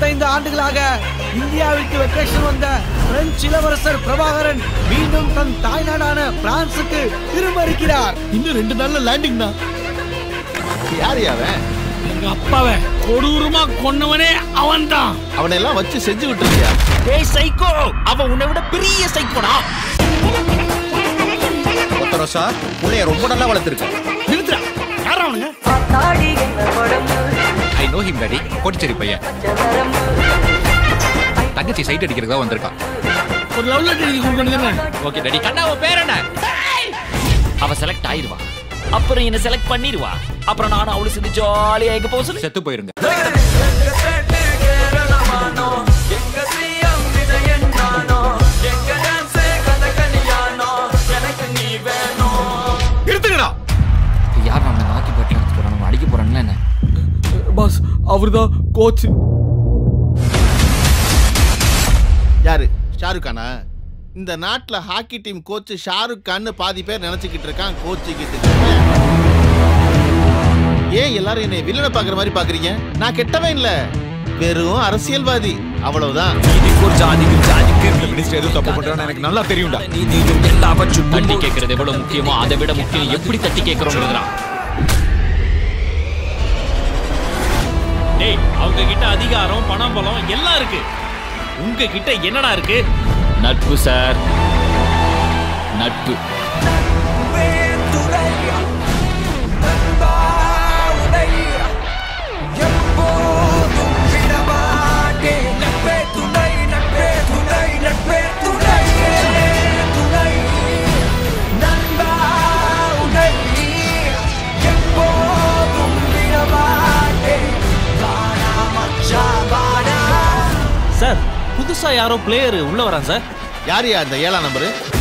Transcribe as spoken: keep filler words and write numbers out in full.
முப்பத்தைந்து ஆண்டுகளாக இந்தியாவிற்கு வெக்கேஷன் வந்த பிரெஞ்சு இளவரசர் பிரபாகரன் மீண்டும் தன் தாய்நாடான பிரான்சுக்கு திரும்ப இருக்கிறார். இன்னும் ரெண்டு நாள்ல லேண்டிங் தான். யாரு அவன்? எங்க அப்பாவை கொடூரமா கொன்னவனே அவன் தான். அவனை எல்லாம் வச்சு செஞ்சு விட்டுருக்கியா? ஏய் சைக்கோ, அவன் உன்னை விட பெரிய சைக்கோடா. ஒத்தரோசா புள்ளைய ரொம்ப நல்லா வளர்த்திருக்க. நிறுத்துடா. யாரா அவனுங்க? I know him daddy. Kottichery பையன். தங்கச்சி சைட் அடிக்கிறதா வந்திருக்கான். ஒரு லவ் லெட்டர் எழுதி கொடுக்கணும். Okay daddy. கண்ணா உன் பேர் என்ன? அவ செலக்ட் ஆயிருவா, அப்புறம் என்ன செலக்ட் பண்ணிடுவா, அப்புறம் நானும் அவளு சேர்ந்து ஜாலியா எங்க போக சொல்லு. செத்து போயிருங்க. எடுத்துக்கடா. யார் நம்ம நாக்கி போட்டு எடுத்து போறான், நம்ம அடிக்க போறான்ல என்ன? பாஸ் அவர்தான் கோச். யாரு? ஷாருக் கானா? இந்த நாட்டுல hockey team coach Shahrukh Khan பாதி பேர் நினைச்சுக்கிட்டு இருக்கான். கோச்சுக்கிட்டு ஏன் எல்லாரும் என்னை வில்லனை பாக்குற மாதிரி பாக்குறீங்க? நான் கெட்டவன் இல்ல, வெறும் அரசியல்வாதி, அவ்வளவுதான். ஒரு ஜாதிக்கு ஜாதிக்கு மினிஸ்டர் எதுவும் தப்பு பண்றான்னு எனக்கு நல்லா தெரியும்டா. நீதியும் எல்லாவற்றும் தட்டி கேட்கறது எவ்வளவு முக்கியமோ அதை விட முக்கியம் எப்படி தட்டி கேட்கிறோம். டேய், அவங்க கிட்ட அதிகாரம், பணம், பலம் எல்லாம் இருக்கு. உங்க கிட்ட என்னடா இருக்கு? நட்பு சார், நட்பு. சார், புதுசா யாரோ பிளேயர் உள்ள வரான் சார். யாரு அந்த ஏழாம் நம்பரு?